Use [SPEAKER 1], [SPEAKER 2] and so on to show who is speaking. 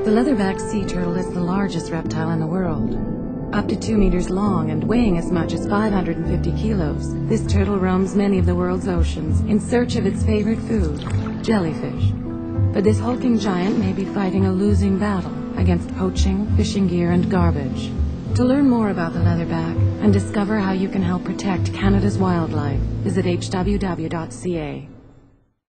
[SPEAKER 1] The leatherback sea turtle is the largest reptile in the world. Up to 2 meters long and weighing as much as 550 kilos, this turtle roams many of the world's oceans in search of its favorite food, jellyfish. But this hulking giant may be fighting a losing battle against poaching, fishing gear, and garbage. To learn more about the leatherback and discover how you can help protect Canada's wildlife, visit hww.ca.